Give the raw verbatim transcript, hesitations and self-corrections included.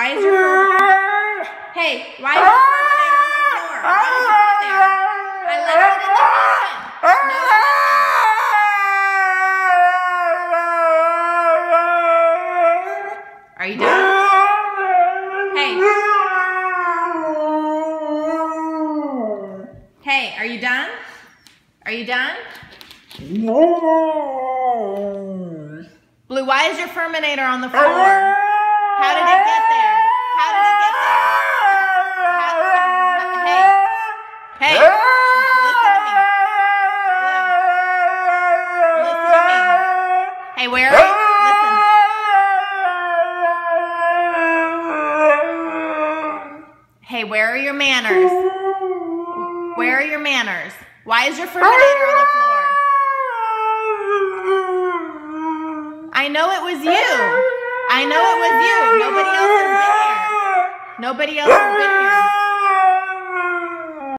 why is your Furminator? Hey, why is your Furminator on the floor? Why did you put it there? I left it in the kitchen. No, listen. Are you done? Hey. Hey, are you done? Are you done? Blue, why is your Furminator on the floor? How did it get there? How did it get there? How, hey, hey, listen to me. Blue, listen to me. Hey, where are you? Listen. Hey, where are your manners? Where are your manners? Why is your Furminator on the floor? I know it was you. I know it was you. Nobody else has been here. Nobody else has been here.